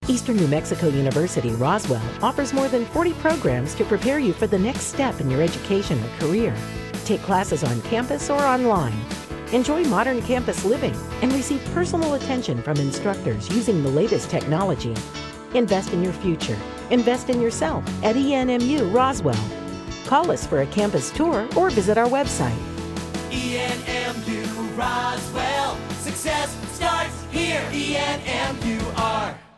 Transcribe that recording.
Eastern New Mexico University, Roswell offers more than 40 programs to prepare you for the next step in your education or career. Take classes on campus or online. Enjoy modern campus living and receive personal attention from instructors using the latest technology. Invest in your future. Invest in yourself at ENMU Roswell. Call us for a campus tour or visit our website. ENMU Roswell. Success starts here. ENMUR.